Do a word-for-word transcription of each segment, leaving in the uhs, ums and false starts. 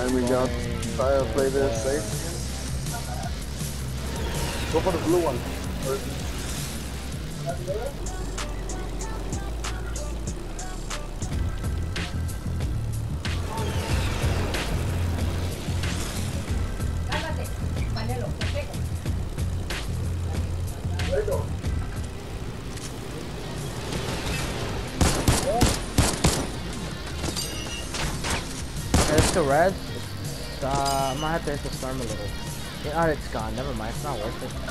There we go. Try to play this safe. Go for the blue one. It's the res. It's, uh, I might have to hit the storm a little. Yeah, oh, it's gone. Never mind. It's not worth it.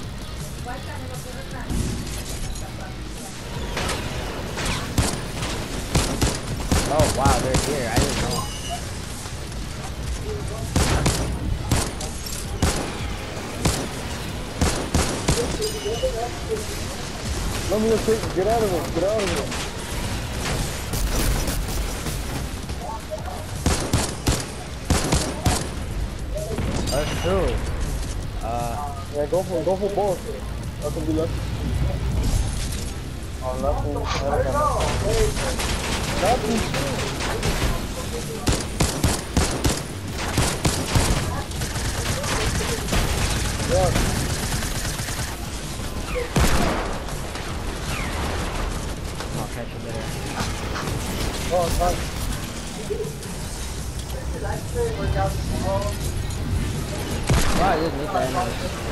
Oh wow, they're here. I didn't know. Let me just take, get out of it. Get out of it. That's true. Uh, yeah, go for go for both. That can be left. Oh, nothing. Nothing. Yeah. I'll catch you later. Oh, nice. Wow, I didn't need that anyway.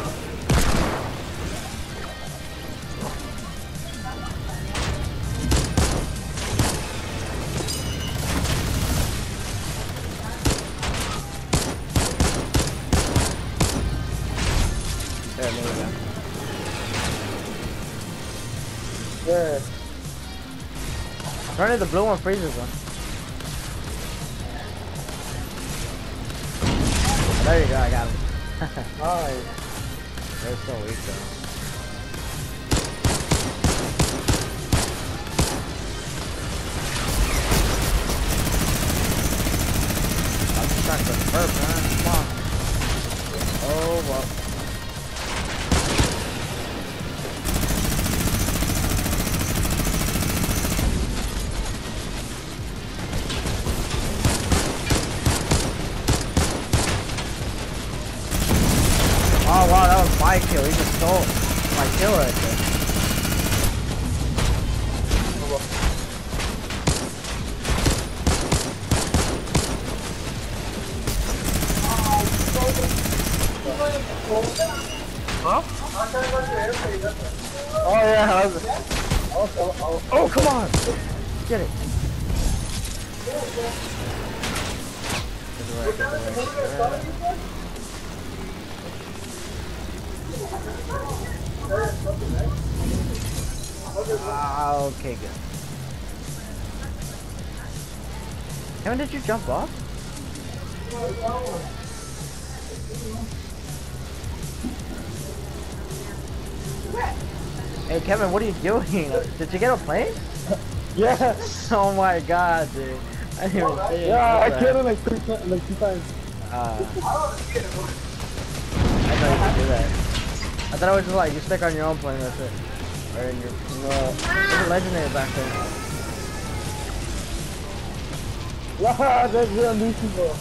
There, maybe go. Yeah. Apparently the blue one freezes them. There you go, I got him. Nice. They're so weak though. I'm just trying to confirm, man. Come on. Oh, well. Oh wow, that was my kill. He just stole my kill right there. Huh? Oh yeah. Oh come on! Get it. Get the right, get the right. Ah, okay, good. Kevin, did you jump off? Hey, Kevin, what are you doing? Did you get a plane? Yeah. Oh my god, dude. I didn't even see it. Yeah, I killed him like three times, like two times. Uh, I thought you could do that. I thought it was just like you stick on your own plane, that's it. Or in your, uh, there's a legendary back there. Yeah, that's real unreasonable.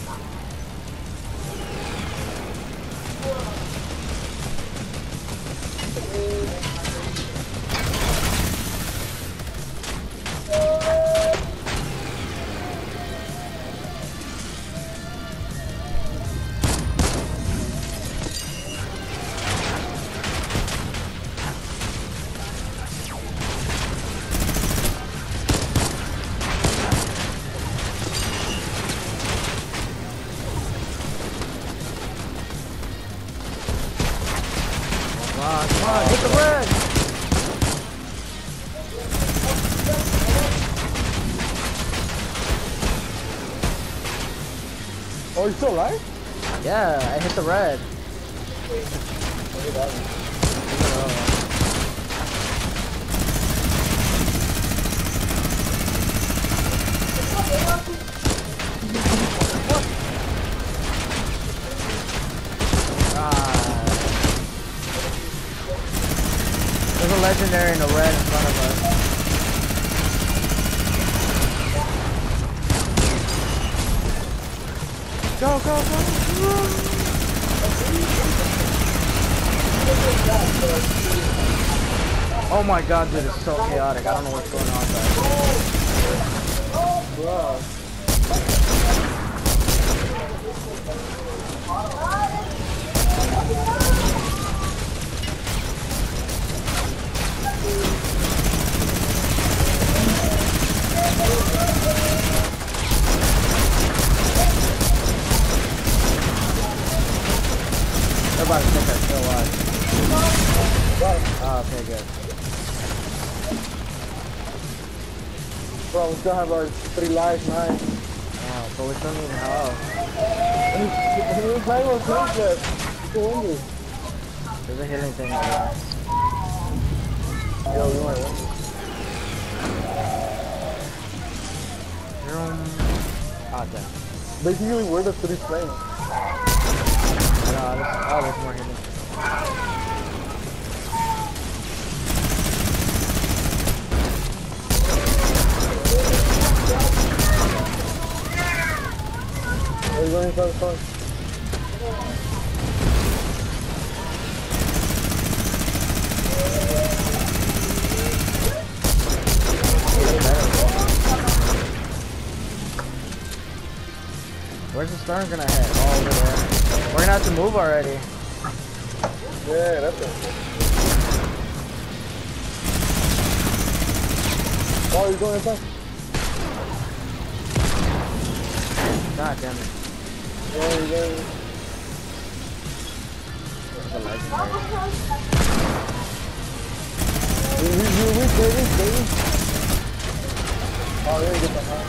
Come on, come on, hit the red! Oh, you still alive? Yeah, I hit the red. There's a legendary in the red in front of us. Go, go, go! Oh my god, dude, it's so chaotic. I don't know what's going on there. Wow. They're about to take our kill live. Oh, okay, good. Bro, we still have our three lives, man. Oh, but we still need help. We're playing with tanks left. We can win this. There's a healing thing over there. Yo, we might win this. Vroom. Oh, damn. Basically, we're the three playing. I know, there's, oh, there's more healing. Are you going inside the car? Where's the storm gonna hit? Oh, over there. We're gonna have to move already. Yeah, that's it. Oh, you're going inside? God damn it. Yeah, you're going. That's a legendary. You, you, you weak, baby, baby. Oh, yeah, get the hell.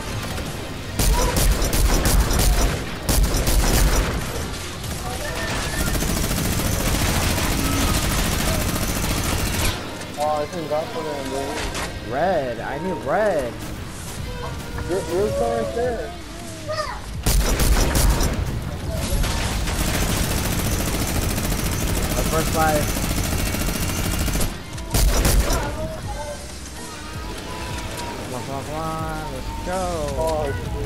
Oh, I think that's for them, baby. Red. I need red. You're, you're still right there. Our first life. Come on, come on, come on. Let's go. Oh,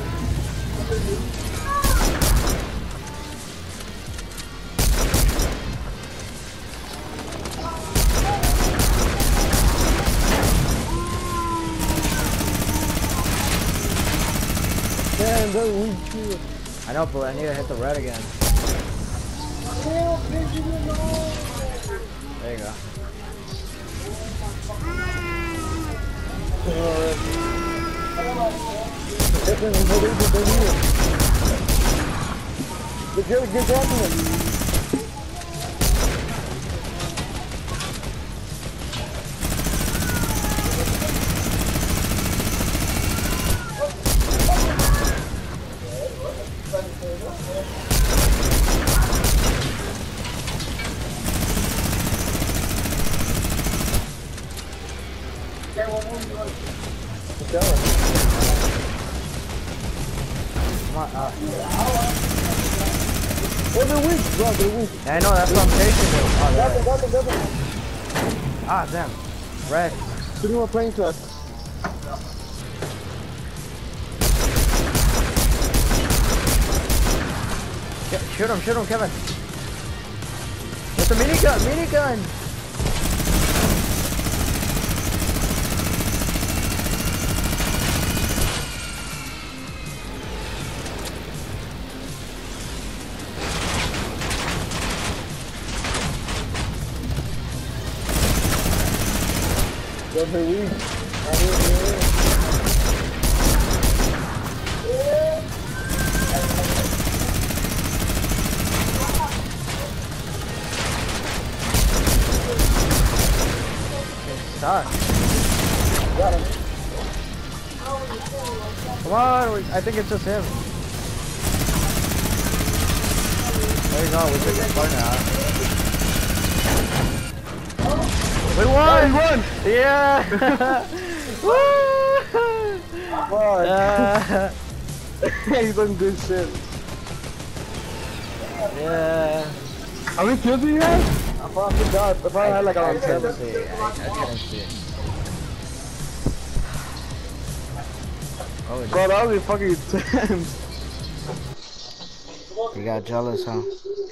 damn, they're weak too. I know, but I need to hit the red again. There you go. Get, get, get dropping it. Come on, uh. Oh, they're weak, bro, they're weak. Yeah, I know, that's what I'm chasing with. Oh, Got there. them, got them, got them. Ah, damn. Red. Three more playing to us. Get, shoot him, shoot him, Kevin. With the minigun, minigun. They're weak. Oh, Sucks. got him. Come on, we, I think it's just him. There you go, we took his partner out. We won! Oh, he won! Yeah! Woo! Fuck. Uh, He's doing good shit. yeah. How many kills do you have? I forgot. I probably had like I around couldn't seven. see it. I, I couldn't see it. Oh, Bro, that would be fucking ten. You got jealous, huh?